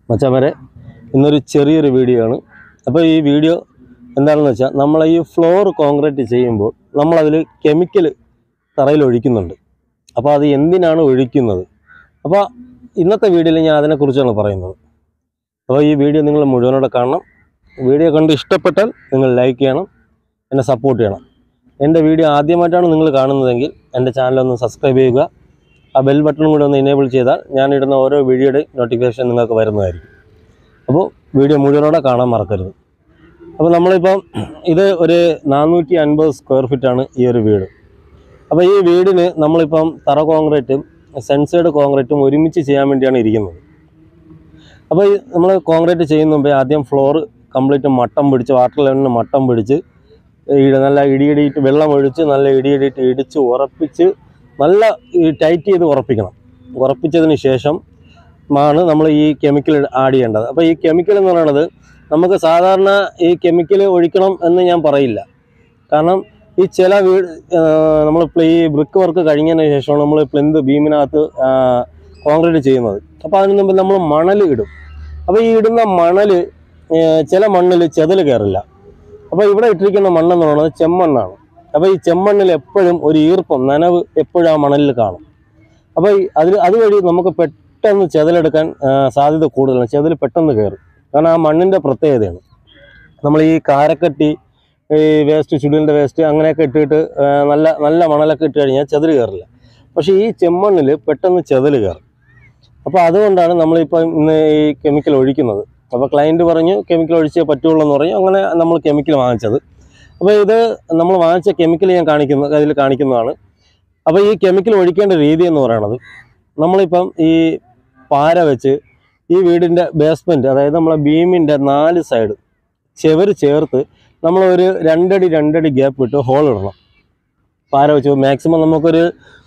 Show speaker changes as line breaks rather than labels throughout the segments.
മച്ചാമാരെ ഇന്നൊരു ചെറിയൊരു വീഡിയോ ആണ്. അപ്പോൾ ഈ വീഡിയോ എന്താണെന്ന് വെച്ചാൽ നമ്മൾ ഈ ഫ്ലോർ കോൺക്രീറ്റ് ചെയ്യുമ്പോൾ നമ്മളതിൽ കെമിക്കൽ തറയിൽ ഒഴിക്കുന്നുണ്ട്. അപ്പോൾ അത് എന്തിനാണ് ഒഴിക്കുന്നത്? അപ്പോൾ ഇന്നത്തെ വീഡിയോയിൽ ഞാൻ അതിനെക്കുറിച്ചാണ് പറയുന്നത്. അപ്പോൾ ഈ വീഡിയോ നിങ്ങൾ മുഴുവനോടെ കാണണം. വീഡിയോ കണ്ട് ഇഷ്ടപ്പെട്ടാൽ നിങ്ങൾ ലൈക്ക് ചെയ്യണം, എന്നെ സപ്പോർട്ട് ചെയ്യണം. എൻ്റെ വീഡിയോ ആദ്യമായിട്ടാണ് നിങ്ങൾ കാണുന്നതെങ്കിൽ എൻ്റെ ചാനലൊന്ന് സബ്സ്ക്രൈബ് ചെയ്യുക. ആ ബെൽ ബട്ടണും കൂടി ഒന്ന് എനേബിൾ ചെയ്താൽ ഞാനിടുന്ന ഓരോ വീഡിയോയുടെ നോട്ടിഫിക്കേഷൻ നിങ്ങൾക്ക് വരുന്നതായിരിക്കും. അപ്പോൾ വീഡിയോ മുഴുവനോടെ കാണാൻ മറക്കരുത്. അപ്പോൾ നമ്മളിപ്പം ഇത് ഒരു 450 സ്ക്വയർ ഫീറ്റാണ് ഈ ഒരു വീട്. അപ്പോൾ ഈ വീടിന് നമ്മളിപ്പം തറ കോൺക്രീറ്റും സെൻസേഡ് കോൺക്രീറ്റും ഒരുമിച്ച് ചെയ്യാൻ വേണ്ടിയാണ് ഇരിക്കുന്നത്. അപ്പോൾ ഈ നമ്മൾ കോൺക്രീറ്റ് ചെയ്യുന്ന മുമ്പേ ആദ്യം ഫ്ലോർ കംപ്ലീറ്റ് മട്ടം പിടിച്ച് വാട്ടർ ലെവലിന് മട്ടം പിടിച്ച് നല്ല ഇടിയിടിയിട്ട് വെള്ളം ഒഴിച്ച് നല്ല ഇടിയിടിയിട്ട് ഇടിച്ച് ഉറപ്പിച്ച് നല്ല ടൈറ്റ് ചെയ്ത് ഉറപ്പിക്കണം. ഉറപ്പിച്ചതിന് ശേഷം ആണ് നമ്മൾ ഈ കെമിക്കൽ ആഡ് ചെയ്യേണ്ടത്. അപ്പോൾ ഈ കെമിക്കൽ എന്ന് പറയുന്നത് നമുക്ക് സാധാരണ ഈ കെമിക്കൽ ഒഴിക്കണം എന്ന് ഞാൻ പറയില്ല. കാരണം ഈ ചില വീട് നമ്മൾ ഈ ബ്രിക്ക് വർക്ക് കഴിഞ്ഞതിന് ശേഷമാണ് നമ്മൾ പ്ലിന്ത് ബീമിനകത്ത് കോൺക്രീറ്റ് ചെയ്യുന്നത്. അപ്പോൾ അതിന് മുമ്പ് നമ്മൾ മണൽ ഇടും. അപ്പോൾ ഈ ഇടുന്ന മണൽ ചില മണ്ണിൽ ചെതൽ കയറില്ല. അപ്പോൾ ഇവിടെ ഇട്ടിരിക്കുന്ന മണ്ണെന്ന് പറയുന്നത് ചെമ്മണ്ണാണ്. അപ്പോൾ ഈ ചെമ്മണ്ണിൽ എപ്പോഴും ഒരു ഈർപ്പം നനവ് എപ്പോഴും ആ മണലിൽ കാണും. അപ്പോൾ അതുവഴി നമുക്ക് പെട്ടെന്ന് ചെതലെടുക്കാൻ സാധ്യത കൂടുതലാണ്. ചെതൽ പെട്ടെന്ന് കയറും. കാരണം ആ മണ്ണിൻ്റെ പ്രത്യേകതയാണ്. നമ്മൾ ഈ കാരക്കട്ടി, ഈ വേസ്റ്റ്, ചുടിലിൻ്റെ വേസ്റ്റ് അങ്ങനെയൊക്കെ ഇട്ടിട്ട് നല്ല മണലൊക്കെ ഇട്ട് കഴിഞ്ഞാൽ ചെതൽ കയറില്ല. പക്ഷേ ഈ ചെമ്മണ്ണിൽ പെട്ടെന്ന് ചെതൽ കയറും. അപ്പോൾ അതുകൊണ്ടാണ് നമ്മളിപ്പോൾ ഇന്ന് ഈ കെമിക്കൽ ഒഴിക്കുന്നത്. അപ്പോൾ ക്ലയൻറ്റ് പറഞ്ഞു കെമിക്കൽ ഒഴിച്ചേ പറ്റുള്ളൂ എന്ന് പറഞ്ഞു. അങ്ങനെ നമ്മൾ കെമിക്കൽ വാങ്ങിച്ചത്. അപ്പോൾ ഇത് നമ്മൾ വാങ്ങിച്ച കെമിക്കൽ ഞാൻ അതിൽ കാണിക്കുന്നതാണ്. അപ്പോൾ ഈ കെമിക്കൽ ഒഴിക്കേണ്ട രീതി എന്ന് പറയുന്നത് നമ്മളിപ്പം ഈ പാര വെച്ച് ഈ വീടിൻ്റെ ബേസ്മെൻറ്റ്, അതായത് നമ്മളെ ബീമിൻ്റെ 4 സൈഡ് ചെവര് ചേർത്ത് നമ്മളൊരു 2 അടി ഗ്യാപ്പ് ഇട്ട് ഹോൾ ഇടണം. പാര വെച്ച് മാക്സിമം നമുക്കൊരു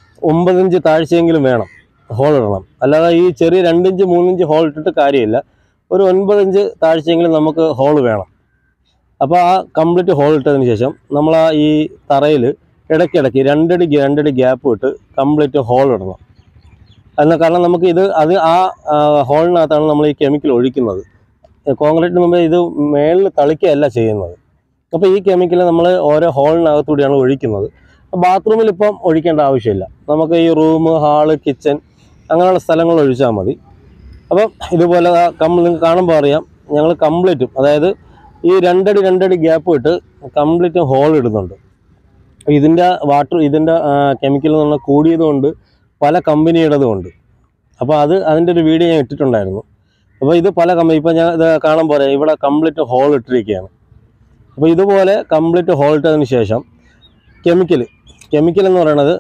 9 ഇഞ്ച് താഴ്ചയെങ്കിലും വേണം ഹോൾ ഇടണം. അല്ലാതെ ഈ ചെറിയ 2 ഇഞ്ച് 3 ഇഞ്ച് ഹോൾ ഇട്ടിട്ട് കാര്യമില്ല. ഒരു 9 ഇഞ്ച് താഴ്ചയെങ്കിലും നമുക്ക് ഹോൾ വേണം. അപ്പോൾ ആ കംപ്ലീറ്റ് ഹോൾ ഇട്ടതിന് ശേഷം നമ്മൾ ആ ഈ തറയിൽ ഇടയ്ക്കിടയ്ക്ക് 2 അടി ഗ്യാപ്പ് ഇട്ട് കംപ്ലീറ്റ് ഹോൾ ഇടണം. കാരണം നമുക്ക് അത് ആ ഹോളിനകത്താണ് നമ്മൾ ഈ കെമിക്കൽ ഒഴിക്കുന്നത്. കോൺക്രീറ്റിന് മുമ്പേ ഇത് മേളിൽ തളിക്കുകയല്ല ചെയ്യുന്നത്. അപ്പോൾ ഈ കെമിക്കൽ നമ്മൾ ഓരോ ഹോളിനകത്തൂടെയാണ് ഒഴിക്കുന്നത്. ബാത്റൂമിൽ ഇപ്പം ഒഴിക്കേണ്ട ആവശ്യമില്ല. നമുക്ക് ഈ റൂം, ഹാള്, കിച്ചൺ അങ്ങനെയുള്ള സ്ഥലങ്ങളിൽ ഒഴിച്ചാൽ മതി. അപ്പം ഇതുപോലെ നിങ്ങൾക്ക് കാണുമ്പോൾ അറിയാം, ഞങ്ങൾ കംപ്ലീറ്റും അതായത് ഈ 2 അടി ഗ്യാപ്പ് ഇട്ട് കംപ്ലീറ്റ് ഹോൾ ഇടുന്നുണ്ട്. ഇതിൻ്റെ കെമിക്കൽ എന്ന് പറഞ്ഞാൽ കൂടിയതുകൊണ്ട് പല കമ്പനിയുടേതുമുണ്ട്. അപ്പോൾ അതിൻ്റെ ഒരു വീഡിയോ ഞാൻ ഇട്ടിട്ടുണ്ടായിരുന്നു. അപ്പോൾ ഇത് പല കമ്പനി, ഇപ്പോൾ ഞാൻ ഇത് കാണുമ്പോൾ പറയാം, ഇവിടെ കംപ്ലീറ്റ് ഹോൾ ഇട്ടിരിക്കുകയാണ്. അപ്പോൾ ഇതുപോലെ കംപ്ലീറ്റ് ഹോൾ ഇട്ടതിന് ശേഷം കെമിക്കൽ എന്ന് പറയുന്നത്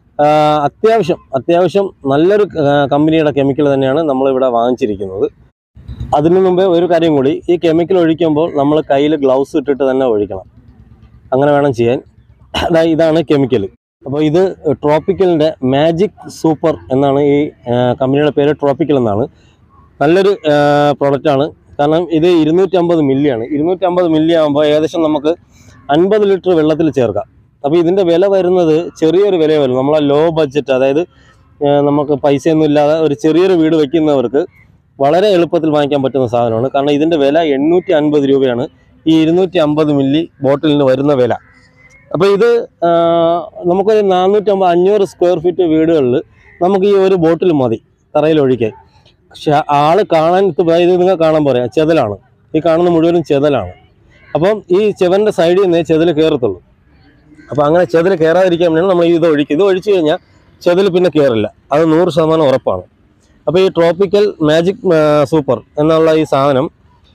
അത്യാവശ്യം നല്ലൊരു കമ്പനിയുടെ കെമിക്കൽ തന്നെയാണ് നമ്മളിവിടെ വാങ്ങിച്ചിരിക്കുന്നത്. അതിനു മുമ്പേ ഒരു കാര്യം കൂടി, ഈ കെമിക്കൽ ഒഴിക്കുമ്പോൾ നമ്മൾ കയ്യിൽ ഗ്ലൗസ് ഇട്ടിട്ട് തന്നെ ഒഴിക്കണം. അങ്ങനെ വേണം ചെയ്യാൻ. ഇതാണ് കെമിക്കൽ. അപ്പോൾ ഇത് ട്രോപ്പിക്കലിൻ്റെ മാജിക് സൂപ്പർ എന്നാണ് ഈ കമ്പനിയുടെ പേര്. ട്രോപ്പിക്കൽ എന്നാണ്. നല്ലൊരു പ്രോഡക്റ്റാണ്. കാരണം ഇത് 250 മില്ലിയാണ്. 250 മില്ലി ആകുമ്പോൾ ഏകദേശം നമുക്ക് 50 ലിറ്റർ വെള്ളത്തിൽ ചേർക്കാം. അപ്പോൾ ഇതിൻ്റെ വില വരുന്നത് ചെറിയൊരു വിലയെ വരും. നമ്മളെ ലോ ബഡ്ജറ്റ്, അതായത് നമുക്ക് പൈസയൊന്നും ഇല്ലാതെ ഒരു ചെറിയൊരു വീട് വയ്ക്കുന്നവർക്ക് വളരെ എളുപ്പത്തിൽ വാങ്ങിക്കാൻ പറ്റുന്ന സാധനമാണ്. കാരണം ഇതിൻ്റെ വില 850 രൂപയാണ് ഈ 250 മില്ലി ബോട്ടിലിന് വരുന്ന വില. അപ്പോൾ ഇത് നമുക്കൊരു 450-500 സ്ക്വയർ ഫീറ്റ് വീടുകളിൽ നമുക്ക് ഈ ഒരു ബോട്ടിൽ മതി തറയിൽ ഒഴിക്കാൻ. പക്ഷെ ആൾ കാണാൻ ഇത് നിങ്ങൾ കാണാൻ പറയാം, ചെതലാണ്. ഈ കാണുന്ന മുഴുവനും ചെതലാണ്. അപ്പം ഈ ചെവൻ്റെ സൈഡിൽ നിന്നേ ചെതൽ കയറത്തുള്ളൂ. അപ്പോൾ അങ്ങനെ ചെതൽ കയറാതിരിക്കാൻ വേണ്ടിയാണ് നമ്മൾ ഇത് ഒഴിക്കുക. ഇത് ഒഴിച്ചു കഴിഞ്ഞാൽ ചെതൽ പിന്നെ കയറില്ല. അത് 100% ഉറപ്പാണ്. അപ്പോൾ ഈ ട്രോപ്പിക്കൽ മാജിക് സൂപ്പർ എന്നുള്ള ഈ സാധനം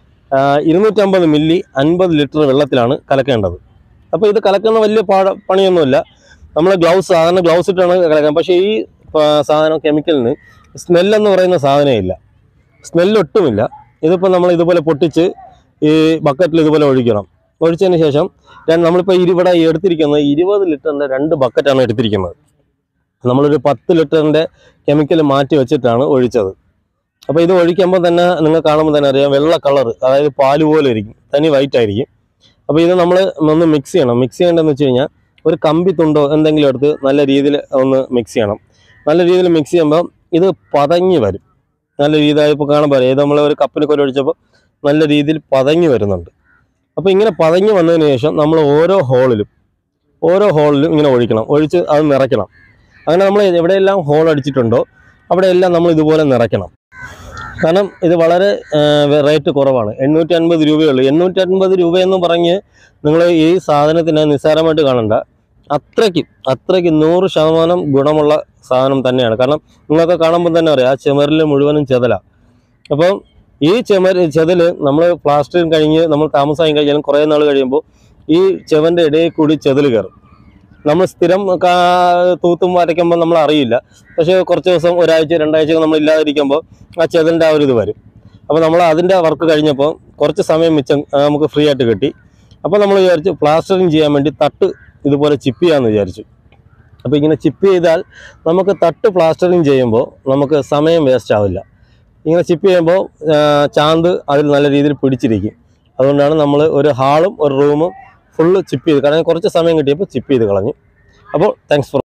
250 മില്ലി 50 ലിറ്റർ വെള്ളത്തിലാണ് കലക്കേണ്ടത്. അപ്പോൾ ഇത് കലക്കുന്ന വലിയ പണിയൊന്നുമില്ല. നമ്മൾ സാധാരണ ഗ്ലൗസ് ഇട്ടാണ് കലക്കാൻ. പക്ഷേ ഈ സാധനം കെമിക്കലിന് സ്മെല്ലെന്ന് പറയുന്ന സാധനമേ ഇല്ല. സ്മെല്ലൊട്ടുമില്ല. ഇതിപ്പോൾ നമ്മൾ ഇതുപോലെ പൊട്ടിച്ച് ഈ ബക്കറ്റിൽ ഇതുപോലെ ഒഴിക്കണം. ഒഴിച്ചതിന് ശേഷം നമ്മളിപ്പോൾ ഇവിടെ എടുത്തിരിക്കുന്നത് 20 ലിറ്ററിൻ്റെ 2 ബക്കറ്റാണ് എടുത്തിരിക്കുന്നത്. നമ്മളൊരു 10 ലിറ്ററിൻ്റെ കെമിക്കൽ മാറ്റി വെച്ചിട്ടാണ് ഒഴിച്ചത്. അപ്പോൾ ഇത് ഒഴിക്കുമ്പോൾ തന്നെ നിങ്ങൾ കാണുമ്പോൾ തന്നെ അറിയാം, വെള്ള കളർ, അതായത് പാല് പോലെ ഇരിക്കും, തനി വൈറ്റ് ആയിരിക്കും. അപ്പോൾ ഇത് നമ്മൾ ഒന്ന് മിക്സ് ചെയ്യണം. മിക്സ് ചെയ്യേണ്ടതെന്ന് വെച്ച് കഴിഞ്ഞാൽ ഒരു കമ്പി തുണ്ടോ എന്തെങ്കിലും എടുത്ത് നല്ല രീതിയിൽ ഒന്ന് മിക്സ് ചെയ്യണം. നല്ല രീതിയിൽ മിക്സ് ചെയ്യുമ്പോൾ ഇത് പതഞ്ഞ് വരും. നല്ല രീതിയിൽ ഇപ്പോൾ കാണാൻ പറയാം ഇത് നമ്മൾ ഒരു കപ്പിന് കൊലൊഴിച്ചപ്പോൾ നല്ല രീതിയിൽ പതങ്ങി വരുന്നുണ്ട്. അപ്പോൾ ഇങ്ങനെ പതങ്ങി വന്നതിന് ശേഷം നമ്മൾ ഓരോ ഹോളിലും ഇങ്ങനെ ഒഴിച്ച് അത് നിറയ്ക്കണം. അങ്ങനെ നമ്മൾ എവിടെയെല്ലാം ഹോൾ അടിച്ചിട്ടുണ്ടോ അവിടെയെല്ലാം നമ്മൾ ഇതുപോലെ നിറയ്ക്കണം. കാരണം ഇത് വളരെ റേറ്റ് കുറവാണ്, 850 രൂപയുള്ളൂ. 850 രൂപയെന്ന് പറഞ്ഞ് നിങ്ങൾ ഈ സാധനത്തിനെ നിസ്സാരമായിട്ട് കാണണ്ട. അത്രയ്ക്ക് 100% ഗുണമുള്ള സാധനം തന്നെയാണ്. കാരണം നിങ്ങൾക്ക് കാണുമ്പോൾ തന്നെ അറിയാം, ആ ചുമരിൽ മുഴുവനും ചെതലാണ്. അപ്പം ഈ ചെതൽ നമ്മൾ പ്ലാസ്റ്ററിങ് കഴിഞ്ഞ് നമ്മൾ താമസം കഴിഞ്ഞാലും കുറേ നാൾ കഴിയുമ്പോൾ ഈ ചെവൻ്റെ ഇടയിൽ കൂടി ചെതൽ കയറും. നമ്മൾ സ്ഥിരം തൂത്തും വരയ്ക്കുമ്പോൾ നമ്മൾ അറിയില്ല. പക്ഷേ കുറച്ച് ദിവസം, ഒരാഴ്ച 2 ആഴ്ച നമ്മൾ ഇല്ലാതിരിക്കുമ്പോൾ ആ ചെതലിൻ്റെ ആ ഒരു ഇത് വരും. അപ്പോൾ നമ്മൾ അതിൻ്റെ വർക്ക് കഴിഞ്ഞപ്പോൾ കുറച്ച് സമയം മിച്ചം നമുക്ക് ഫ്രീ ആയിട്ട് കിട്ടി. അപ്പോൾ നമ്മൾ വിചാരിച്ചു പ്ലാസ്റ്ററിങ് ചെയ്യാൻ വേണ്ടി തട്ട് ഇതുപോലെ ചിപ്പ് ചെയ്യാമെന്ന് വിചാരിച്ചു. അപ്പോൾ ഇങ്ങനെ ചിപ്പ് ചെയ്താൽ നമുക്ക് തട്ട് പ്ലാസ്റ്ററിങ് ചെയ്യുമ്പോൾ നമുക്ക് സമയം വേസ്റ്റ് ആവില്ല. ഇങ്ങനെ ചിപ്പ് ചെയ്യുമ്പോൾ ചാന്ത് അതിൽ നല്ല രീതിയിൽ പിടിച്ചിരിക്കും. അതുകൊണ്ടാണ് നമ്മൾ ഒരു ഹാളും ഒരു റൂമും ഫുള്ള് ചിപ്പ് ചെയ്ത്, കാരണം കുറച്ച് സമയം കിട്ടിയപ്പോൾ ചിപ്പ് ചെയ്ത് കളഞ്ഞു. അപ്പോൾ താങ്ക്സ് ഫോർ